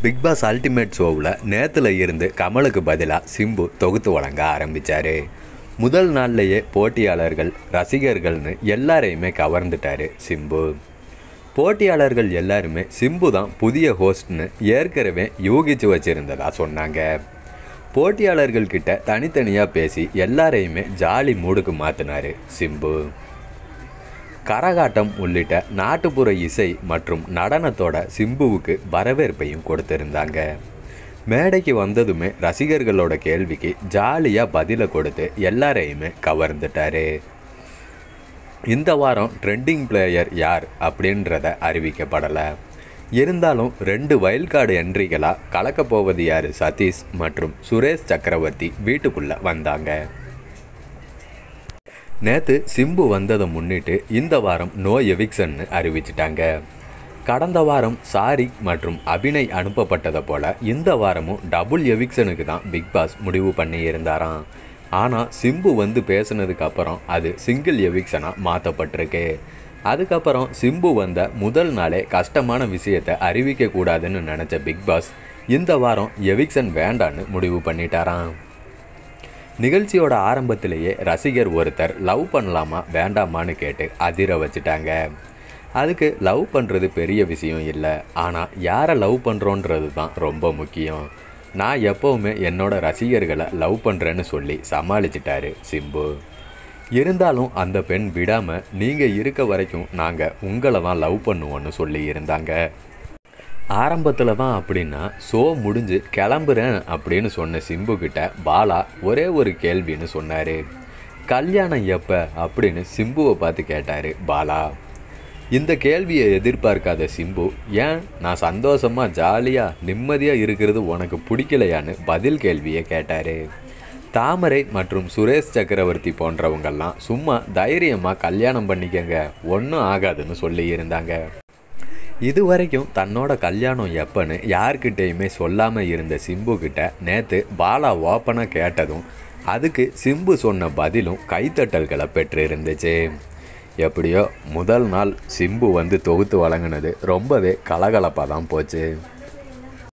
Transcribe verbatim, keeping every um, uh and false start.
Bigg Boss ultimate ஷோவில் நேற்றுல இருந்து கமலுக்கு பதிலாக சிம்பு தொகுத்து வழங்க ஆரம்பித்தார். முதல் நாள்லேயே போட்டியாளர்கள் ரசிகர்கள்னு எல்லாரையுமே கவர்ந்துட்டார் சிம்பு. போட்டியாளர்கள் எல்லாருமே சிம்பு தான் புதிய ஹோஸ்ட்னு ஏற்கனவே யூகிச்சு வச்சுருந்ததா சொன்னாங்க. போட்டியாளர்கள் கிட்ட தனித்தனியாக பேசி எல்லாரையுமே ஜாலி மூடுக்கு மாற்றினார் சிம்பு. கரகாட்டம் உள்ளிட்ட நாட்டுப்புற இசை மற்றும் நடனத்தோட சிம்புவுக்கு வரவேற்பையும் கொடுத்திருந்தாங்க. மேடைக்கு வந்ததுமே ரசிகர்களோட கேள்விக்கு ஜாலியாக பதிலை கொடுத்து எல்லாரையுமே கவர்ந்துட்டாரு. இந்த வாரம் ட்ரெண்டிங் பிளேயர் யார் அப்படின்றத அறிவிக்கப்படலை. இருந்தாலும் ரெண்டு வைல்ட் கார்டு என்ட்ரிகளாக கலக்கப் போவது யார் சதீஷ் மற்றும் சுரேஷ் சக்கரவர்த்தி வீட்டுக்குள்ளே வந்தாங்க. நேற்று சிம்பு வந்ததை முன்னிட்டு இந்த வாரம் நோ எவிக்ஷன்னு அறிவிச்சிட்டாங்க. கடந்த வாரம் சாரிக் மற்றும் அபிநய் அனுப்பப்பட்டதை போல் இந்த வாரமும் டபுள் எவிக்ஷனுக்கு தான் பிக்பாஸ் முடிவு பண்ணி இருந்தாராம். ஆனால் சிம்பு வந்து பேசுனதுக்கு அப்புறம் அது சிங்கிள் எவிக்ஷனாக மாற்றப்பட்டிருக்கு. அதுக்கப்புறம் சிம்பு வந்த முதல் நாளே கஷ்டமான விஷயத்தை அறிவிக்கக்கூடாதுன்னு நினச்ச பிக்பாஸ் இந்த வாரம் எவிக்ஷன் வேண்டான்னு முடிவு பண்ணிட்டாராம். நிகழ்ச்சியோட ஆரம்பத்திலேயே ரசிகர் ஒருத்தர் லவ் பண்ணலாமா வேண்டாமான்னு கேட்டு அதிர வச்சுட்டாங்க. அதுக்கு லவ் பண்ணுறது பெரிய விஷயம் இல்லை, ஆனால் யாரை லவ் பண்ணுறோன்றது தான் ரொம்ப முக்கியம். நான் எப்போவுமே என்னோட ரசிகர்களை லவ் பண்ணுறேன்னு சொல்லி சமாளிச்சிட்டாரு சிம்பு. இருந்தாலும் அந்த பெண் விடாமல் நீங்கள் இருக்க வரைக்கும் நாங்கள் உங்களை தான் லவ் பண்ணுவோன்னு சொல்லி இருந்தாங்க. ஆரம்பத்தில் தான் அப்படின்னா ஷோ முடிஞ்சு கிளம்புறேன் அப்படின்னு சொன்ன சிம்பு கிட்ட பாலா ஒரே ஒரு கேள்வின்னு சொன்னார். கல்யாணம் எப்போ அப்படின்னு சிம்புவை பார்த்து கேட்டார் பாலா. இந்த கேள்வியை எதிர்பார்க்காத சிம்பு, ஏன் நான் சந்தோஷமாக ஜாலியாக நிம்மதியாக இருக்கிறது உனக்கு பிடிக்கலையான்னு பதில் கேள்வியை கேட்டார். தாமரை மற்றும் சுரேஷ் சக்கரவர்த்தி போன்றவங்கெல்லாம் சும்மா தைரியமாக கல்யாணம் பண்ணிக்கங்க, ஒன்றும் ஆகாதுன்னு சொல்லி இருந்தாங்க. இது வரைக்கும் தன்னோட கல்யாணம் எப்பன்னு யார்கிட்டையுமே சொல்லாமல் இருந்த சிம்பு கிட்ட நேற்று பாலா ஓப்பனாக கேட்டதும் அதுக்கு சிம்பு சொன்ன பதிலும் கைத்தட்டல்களை பெற்று இருந்துச்சு. எப்படியோ முதல் நாள் சிம்பு வந்து தொகுத்து வழங்கினது ரொம்பவே கலகலப்பாக தான் போச்சு.